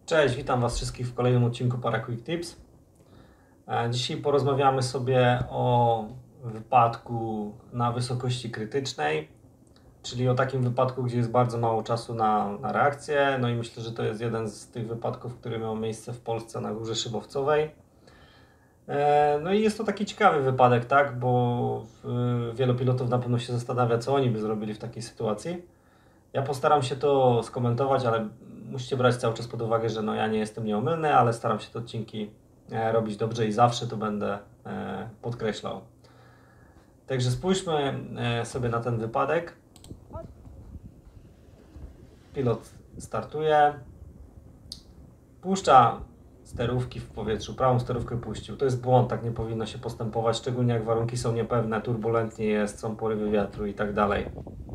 Cześć, witam Was wszystkich w kolejnym odcinku Para Quick Tips. Dzisiaj porozmawiamy sobie o wypadku na wysokości krytycznej, czyli o takim wypadku, gdzie jest bardzo mało czasu na reakcję. No i myślę, że to jest jeden z tych wypadków, który miał miejsce w Polsce na Górze Szybowcowej. No i jest to taki ciekawy wypadek, tak, bo wielu pilotów na pewno się zastanawia, co oni by zrobili w takiej sytuacji. Ja postaram się to skomentować, ale musicie brać cały czas pod uwagę, że ja nie jestem nieomylny, ale staram się te odcinki robić dobrze i zawsze to będę podkreślał. Także spójrzmy sobie na ten wypadek. Pilot startuje, puszcza sterówki w powietrzu, prawą sterówkę puścił. To jest błąd, tak nie powinno się postępować, szczególnie jak warunki są niepewne, turbulentnie jest, są porywy wiatru i tak dalej.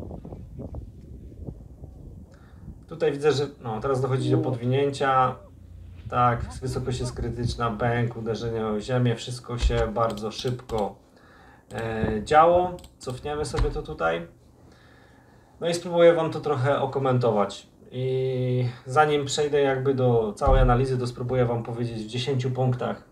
Tutaj widzę, że teraz dochodzi do podwinięcia. Tak, wysokość jest krytyczna, bęk, uderzenie o ziemię, wszystko się bardzo szybko działo. Cofniemy sobie to tutaj. No i spróbuję Wam to trochę okomentować. I zanim przejdę jakby do całej analizy, to spróbuję Wam powiedzieć w 10 punktach,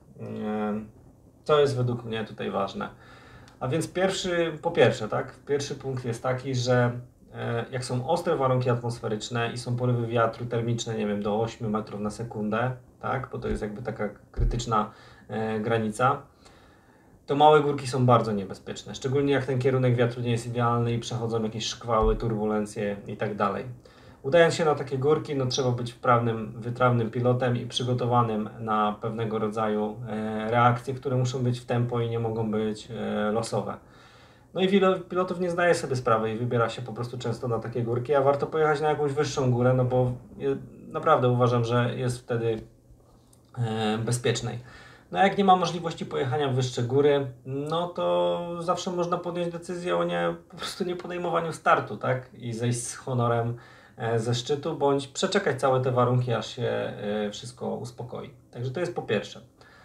co jest według mnie tutaj ważne. A więc po pierwsze, pierwszy punkt jest taki, że jak są ostre warunki atmosferyczne i są porywy wiatru termiczne, nie wiem, do 8 metrów na sekundę, tak, bo to jest jakby taka krytyczna granica, to małe górki są bardzo niebezpieczne, szczególnie jak ten kierunek wiatru nie jest idealny i przechodzą jakieś szkwały, turbulencje i tak dalej. Udając się na takie górki, trzeba być wytrawnym pilotem i przygotowanym na pewnego rodzaju reakcje, które muszą być w tempo i nie mogą być losowe. No i wielu pilotów nie zdaje sobie sprawy i wybiera się po prostu często na takie górki, a warto pojechać na jakąś wyższą górę, bo naprawdę uważam, że jest wtedy bezpiecznej. No jak nie ma możliwości pojechania w wyższe góry, to zawsze można podjąć decyzję o po prostu nie podejmowaniu startu, tak? I zejść z honorem ze szczytu, bądź przeczekać całe te warunki, aż się wszystko uspokoi. Także to jest po pierwsze.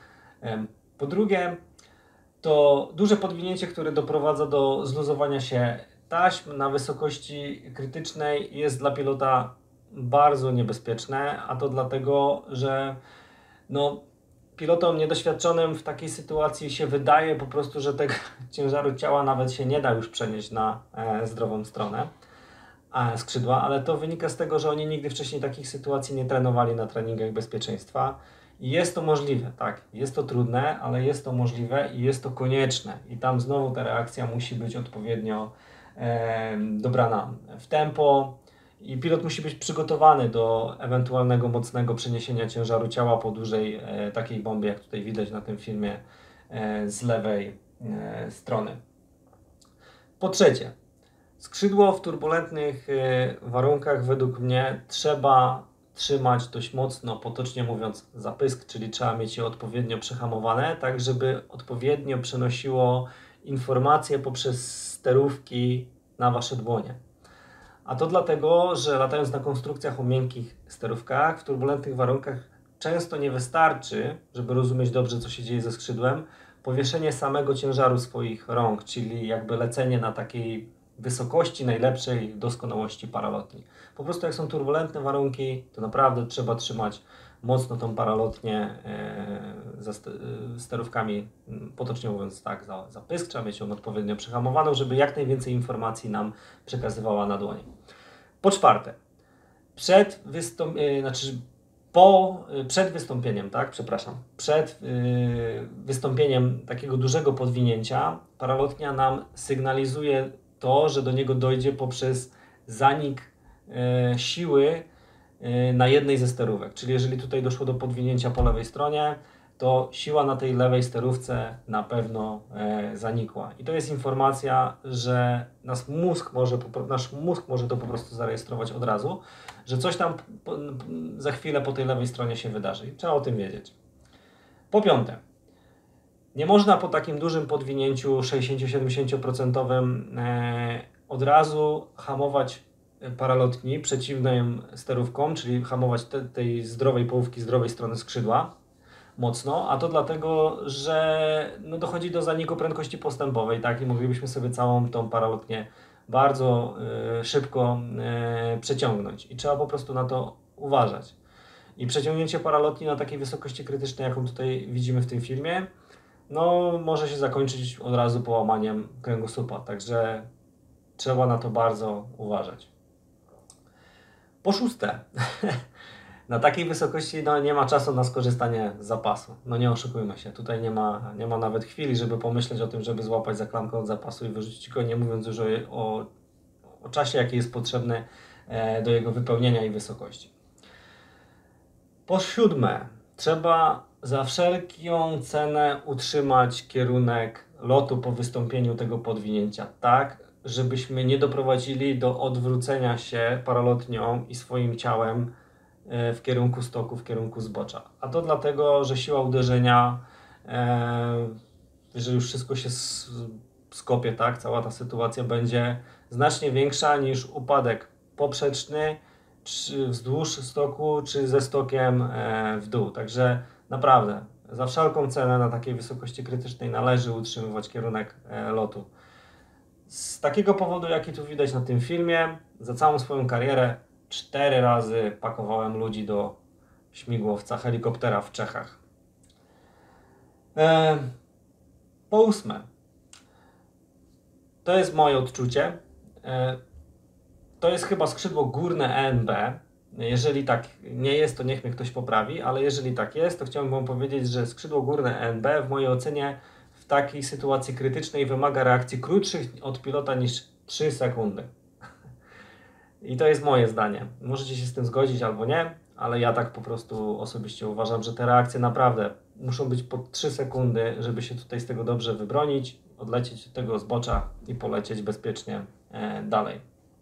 Po drugie, to duże podwinięcie, które doprowadza do zluzowania się taśm na wysokości krytycznej, jest dla pilota bardzo niebezpieczne, a to dlatego, że pilotom niedoświadczonym w takiej sytuacji się wydaje po prostu, że tego ciężaru ciała nawet się nie da już przenieść na zdrową stronę skrzydła, ale to wynika z tego, że oni nigdy wcześniej takich sytuacji nie trenowali na treningach bezpieczeństwa. I jest to możliwe, tak, jest to trudne, ale jest to możliwe i jest to konieczne. I tam znowu ta reakcja musi być odpowiednio dobrana w tempo i pilot musi być przygotowany do ewentualnego mocnego przeniesienia ciężaru ciała po dużej takiej bombie, jak tutaj widać na tym filmie z lewej strony. Po trzecie, skrzydło w turbulentnych warunkach według mnie trzeba trzymać dość mocno, potocznie mówiąc, za pysk, czyli trzeba mieć je odpowiednio przehamowane, tak żeby odpowiednio przenosiło informacje poprzez sterówki na Wasze dłonie. A to dlatego, że latając na konstrukcjach o miękkich sterówkach w turbulentnych warunkach często nie wystarczy, żeby rozumieć dobrze, co się dzieje ze skrzydłem, powieszenie samego ciężaru swoich rąk, czyli jakby lecenie na takiej wysokości najlepszej doskonałości paralotni. Po prostu jak są turbulentne warunki, to naprawdę trzeba trzymać mocno tą paralotnię za sterówkami, potocznie mówiąc za pysk, trzeba mieć ją odpowiednio przehamowaną, żeby jak najwięcej informacji nam przekazywała na dłonie. Po czwarte, przed wystąpieniem takiego dużego podwinięcia paralotnia nam sygnalizuje to, że do niego dojdzie poprzez zanik siły na jednej ze sterówek. Czyli jeżeli tutaj doszło do podwinięcia po lewej stronie, to siła na tej lewej sterówce na pewno zanikła. I to jest informacja, że nasz mózg może to po prostu zarejestrować od razu, że coś tam za chwilę po tej lewej stronie się wydarzy. I trzeba o tym wiedzieć. Po piąte, nie można po takim dużym podwinięciu 60-70% od razu hamować paralotni przeciwnym sterówkom, czyli hamować tej zdrowej połówki, zdrowej strony skrzydła mocno, a to dlatego, że dochodzi do zaniku prędkości postępowej, tak, i moglibyśmy sobie całą tą paralotnię bardzo szybko przeciągnąć i trzeba po prostu na to uważać. I przeciągnięcie paralotni na takiej wysokości krytycznej, jaką tutaj widzimy w tym filmie, no może się zakończyć od razu połamaniem kręgosłupa, także trzeba na to bardzo uważać. Po szóste, na takiej wysokości no, nie ma czasu na skorzystanie z zapasu. No nie oszukujmy się, tutaj nie ma nawet chwili, żeby pomyśleć o tym, żeby złapać za klamkę od zapasu i wyrzucić go, nie mówiąc już o czasie, jaki jest potrzebny do jego wypełnienia i wysokości. Po siódme, trzeba za wszelką cenę utrzymać kierunek lotu po wystąpieniu tego podwinięcia, tak, żebyśmy nie doprowadzili do odwrócenia się paralotnią i swoim ciałem w kierunku stoku, w kierunku zbocza. A to dlatego, że siła uderzenia, jeżeli już wszystko się skopie, tak, cała ta sytuacja będzie znacznie większa niż upadek poprzeczny, czy wzdłuż stoku, czy ze stokiem w dół. Także naprawdę, za wszelką cenę na takiej wysokości krytycznej należy utrzymywać kierunek lotu. Z takiego powodu, jaki tu widać na tym filmie, za całą swoją karierę 4 razy pakowałem ludzi do śmigłowca, helikoptera w Czechach. Po ósme, to jest moje odczucie. To jest chyba skrzydło górne ENB. Jeżeli tak nie jest, to niech mnie ktoś poprawi, ale jeżeli tak jest, to chciałbym wam powiedzieć, że skrzydło górne ENB w mojej ocenie w takiej sytuacji krytycznej wymaga reakcji krótszych od pilota niż 3 sekundy. I to jest moje zdanie. Możecie się z tym zgodzić albo nie, ale ja tak po prostu osobiście uważam, że te reakcje naprawdę muszą być po 3 sekundy, żeby się tutaj z tego dobrze wybronić, odlecieć od tego zbocza i polecieć bezpiecznie dalej.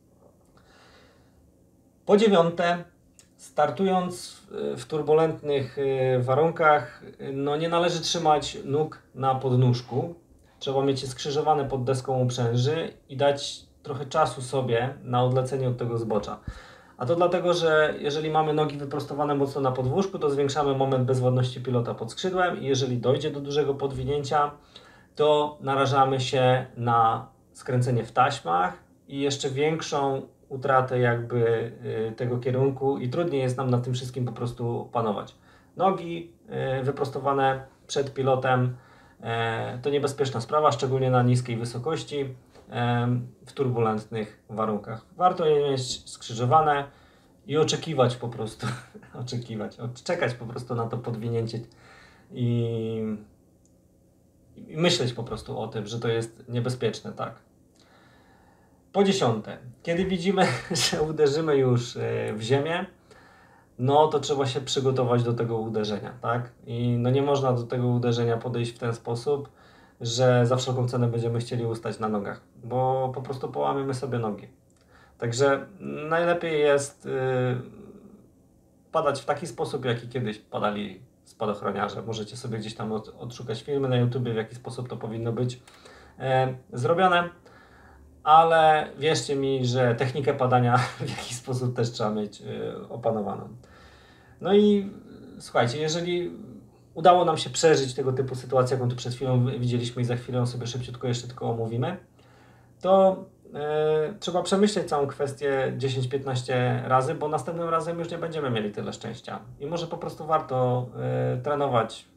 Po dziewiąte, startując w turbulentnych warunkach, no nie należy trzymać nóg na podnóżku. Trzeba mieć je skrzyżowane pod deską uprzęży i dać trochę czasu sobie na odlecenie od tego zbocza. A to dlatego, że jeżeli mamy nogi wyprostowane mocno na podwózku, to zwiększamy moment bezwładności pilota pod skrzydłem i jeżeli dojdzie do dużego podwinięcia, to narażamy się na skręcenie w taśmach i jeszcze większą utratę jakby tego kierunku i trudniej jest nam na tym wszystkim po prostu panować. Nogi wyprostowane przed pilotem to niebezpieczna sprawa, szczególnie na niskiej wysokości w turbulentnych warunkach. Warto je mieć skrzyżowane i oczekiwać po prostu, czekać po prostu na to podwinięcie i myśleć po prostu o tym, że to jest niebezpieczne, tak. Po dziesiąte, kiedy widzimy, że uderzymy już w ziemię, no to trzeba się przygotować do tego uderzenia, tak? I no nie można do tego uderzenia podejść w ten sposób, że za wszelką cenę będziemy chcieli ustać na nogach, bo po prostu połamiemy sobie nogi. Także najlepiej jest padać w taki sposób, jaki kiedyś padali spadochroniarze. Możecie sobie gdzieś tam odszukać filmy na YouTube, w jaki sposób to powinno być zrobione. Ale wierzcie mi, że technikę padania w jakiś sposób też trzeba mieć opanowaną. No i słuchajcie, jeżeli udało nam się przeżyć tego typu sytuację, jaką tu przed chwilą widzieliśmy i za chwilę sobie szybciutko jeszcze tylko omówimy, to trzeba przemyśleć całą kwestię 10-15 razy, bo następnym razem już nie będziemy mieli tyle szczęścia. I może po prostu warto trenować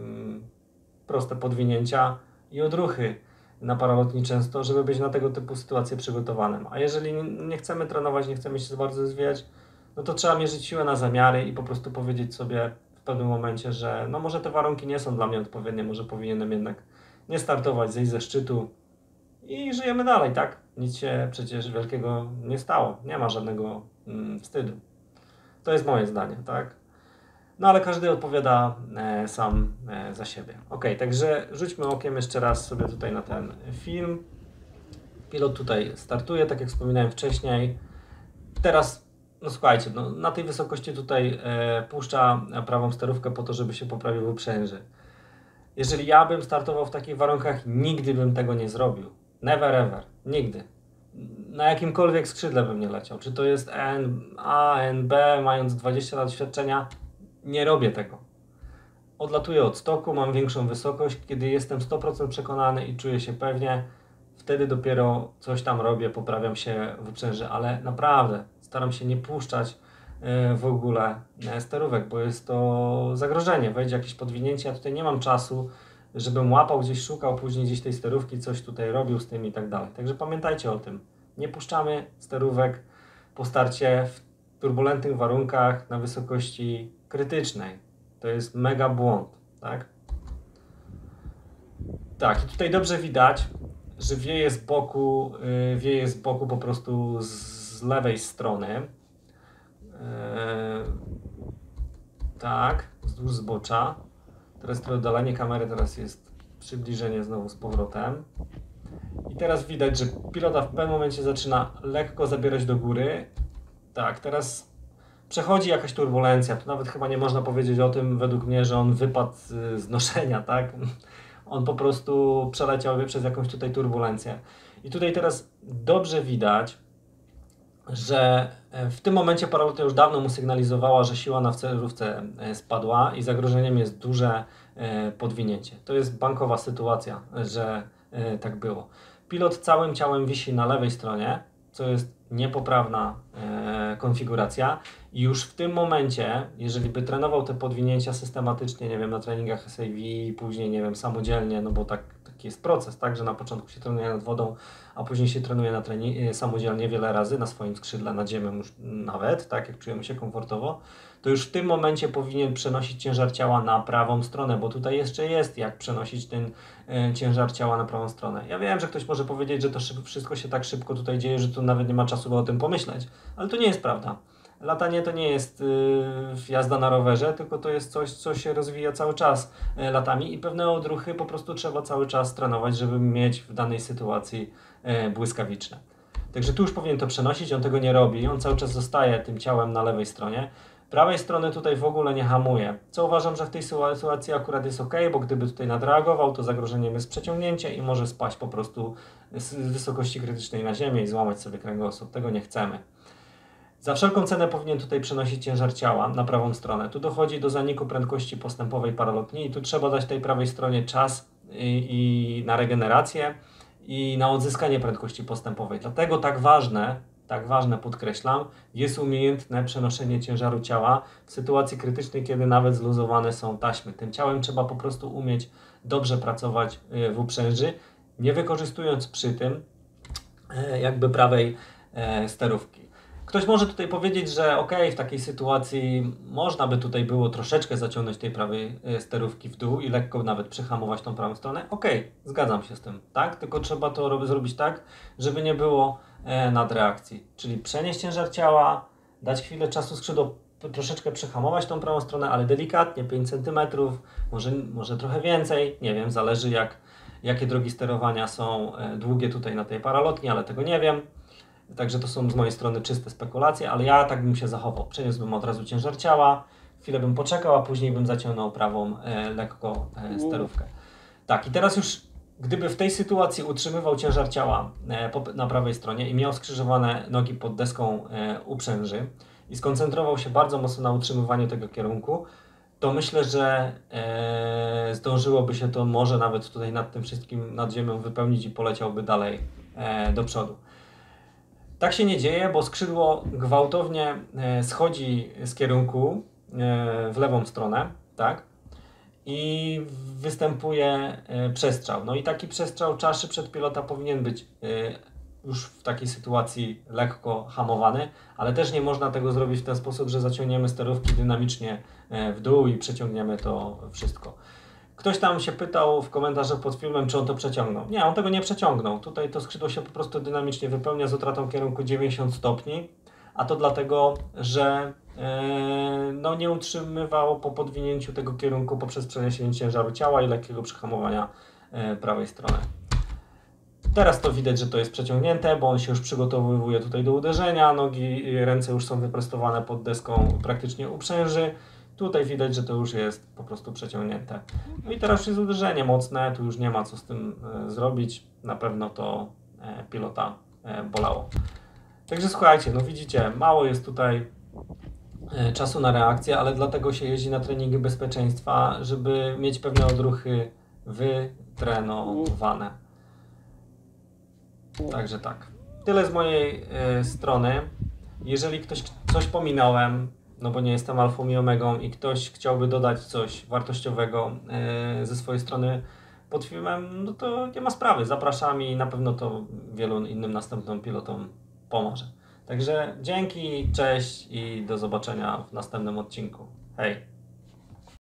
proste podwinięcia i odruchy na paralotni często, żeby być na tego typu sytuacje przygotowanym. A jeżeli nie chcemy trenować, nie chcemy się za bardzo zwijać, no to trzeba mierzyć siłę na zamiary i po prostu powiedzieć sobie w pewnym momencie, że no może te warunki nie są dla mnie odpowiednie, może powinienem jednak nie startować, zejść ze szczytu i żyjemy dalej, tak? Nic się przecież wielkiego nie stało, nie ma żadnego wstydu. To jest moje zdanie, tak? No ale każdy odpowiada sam za siebie. Ok, także rzućmy okiem jeszcze raz sobie tutaj na ten film. Pilot tutaj startuje, tak jak wspominałem wcześniej. Teraz, no słuchajcie, no, na tej wysokości tutaj puszcza prawą sterówkę po to, żeby się poprawił w uprzęży. Jeżeli ja bym startował w takich warunkach, nigdy bym tego nie zrobił. Never ever. Nigdy. Na jakimkolwiek skrzydle bym nie leciał. Czy to jest A, B, mając 20 lat doświadczenia, nie robię tego. Odlatuję od stoku, mam większą wysokość, kiedy jestem 100% przekonany i czuję się pewnie, wtedy dopiero coś tam robię, poprawiam się w uprzęży, ale naprawdę staram się nie puszczać w ogóle sterówek, bo jest to zagrożenie, wejdzie jakieś podwinięcie, ja tutaj nie mam czasu, żebym łapał gdzieś, szukał później gdzieś tej sterówki, coś tutaj robił z tym i tak dalej. Także pamiętajcie o tym, nie puszczamy sterówek po starcie w turbulentnych warunkach na wysokości krytycznej. To jest mega błąd, tak? Tak, i tutaj dobrze widać, że wieje z boku po prostu z lewej strony. Tak, wzdłuż zbocza. Teraz trochę oddalenie kamery, teraz jest przybliżenie znowu z powrotem. I teraz widać, że pilota w pewnym momencie zaczyna lekko zabierać do góry. Tak, teraz przechodzi jakaś turbulencja. Tu nawet chyba nie można powiedzieć o tym, według mnie, że on wypadł z noszenia, tak? On po prostu przeleciał przez jakąś tutaj turbulencję. I tutaj teraz dobrze widać, że w tym momencie paralota już dawno mu sygnalizowała, że siła na cerówce spadła i zagrożeniem jest duże podwinięcie. To jest bankowa sytuacja, że tak było. Pilot całym ciałem wisi na lewej stronie, co jest niepoprawna konfiguracja i już w tym momencie, jeżeli by trenował te podwinięcia systematycznie, nie wiem, na treningach SAV, później, nie wiem, samodzielnie, no bo taki jest proces, tak, że na początku się trenuje nad wodą, a później się trenuje na samodzielnie wiele razy, na swoim skrzydle, nad ziemią już nawet, tak, jak czujemy się komfortowo, to już w tym momencie powinien przenosić ciężar ciała na prawą stronę, bo tutaj jeszcze jest jak przenosić ten ciężar ciała na prawą stronę. Ja wiem, że ktoś może powiedzieć, że to wszystko się tak szybko tutaj dzieje, że tu nawet nie ma czasu, by o tym pomyśleć, ale to nie jest prawda. Latanie to nie jest jazda na rowerze, tylko to jest coś, co się rozwija cały czas latami i pewne odruchy po prostu trzeba cały czas trenować, żeby mieć w danej sytuacji błyskawiczne. Także tu już powinien to przenosić, on tego nie robi, on cały czas zostaje tym ciałem na lewej stronie. Prawej strony tutaj w ogóle nie hamuje, co uważam, że w tej sytuacji akurat jest ok, bo gdyby tutaj nadreagował, to zagrożeniem jest przeciągnięcie i może spaść po prostu z wysokości krytycznej na ziemię i złamać sobie kręgosłup. Tego nie chcemy. Za wszelką cenę powinien tutaj przenosić ciężar ciała na prawą stronę. Tu dochodzi do zaniku prędkości postępowej paralotni i tu trzeba dać tej prawej stronie czas i na regenerację i na odzyskanie prędkości postępowej. Dlatego tak ważne podkreślam, jest umiejętne przenoszenie ciężaru ciała w sytuacji krytycznej, kiedy nawet zluzowane są taśmy. Tym ciałem trzeba po prostu umieć dobrze pracować w uprzęży, nie wykorzystując przy tym jakby prawej sterówki. Ktoś może tutaj powiedzieć, że ok, w takiej sytuacji można by tutaj było troszeczkę zaciągnąć tej prawej sterówki w dół i lekko nawet przyhamować tą prawą stronę. Ok, zgadzam się z tym, tak? Tylko trzeba to zrobić tak, żeby nie było nadreakcji. Czyli przenieść ciężar ciała, dać chwilę czasu skrzydło, troszeczkę przyhamować tą prawą stronę, ale delikatnie, 5 cm, może trochę więcej, nie wiem, zależy jakie drogi sterowania są długie tutaj na tej paralotni, ale tego nie wiem. Także to są z mojej strony czyste spekulacje, ale ja tak bym się zachował. Przeniósłbym od razu ciężar ciała, chwilę bym poczekał, a później bym zaciągnął prawą lekko sterówkę. Tak, i teraz już gdyby w tej sytuacji utrzymywał ciężar ciała na prawej stronie i miał skrzyżowane nogi pod deską uprzęży i skoncentrował się bardzo mocno na utrzymywaniu tego kierunku, to myślę, że zdążyłoby się to może nawet tutaj nad tym wszystkim, nad ziemią wypełnić i poleciałby dalej do przodu. Tak się nie dzieje, bo skrzydło gwałtownie schodzi z kierunku w lewą stronę, tak? I występuje przestrzał. No i taki przestrzał czaszy przed pilota powinien być już w takiej sytuacji lekko hamowany, ale też nie można tego zrobić w ten sposób, że zaciągniemy sterówki dynamicznie w dół i przeciągniemy to wszystko. Ktoś tam się pytał w komentarzach pod filmem, czy on to przeciągnął. Nie, on tego nie przeciągnął. Tutaj to skrzydło się po prostu dynamicznie wypełnia z utratą kierunku 90 stopni, a to dlatego, że no nie utrzymywał po podwinięciu tego kierunku poprzez przeniesienie ciężaru ciała i lekkiego przyhamowania prawej strony. Teraz to widać, że to jest przeciągnięte, bo on się już przygotowuje tutaj do uderzenia, nogi, ręce już są wyprostowane pod deską praktycznie uprzęży. Tutaj widać, że to już jest po prostu przeciągnięte. No i teraz już jest uderzenie mocne, tu już nie ma co z tym zrobić. Na pewno to pilota bolało. Także słuchajcie, no widzicie, mało jest tutaj czasu na reakcję, ale dlatego się jeździ na treningi bezpieczeństwa, żeby mieć pewne odruchy wytrenowane. Także tak. Tyle z mojej strony. Jeżeli ktoś coś pominąłem, no bo nie jestem alfą i omegą i ktoś chciałby dodać coś wartościowego ze swojej strony pod filmem, no to nie ma sprawy. Zapraszam i na pewno to wielu innym następnym pilotom pomoże. Także dzięki, cześć i do zobaczenia w następnym odcinku. Hej!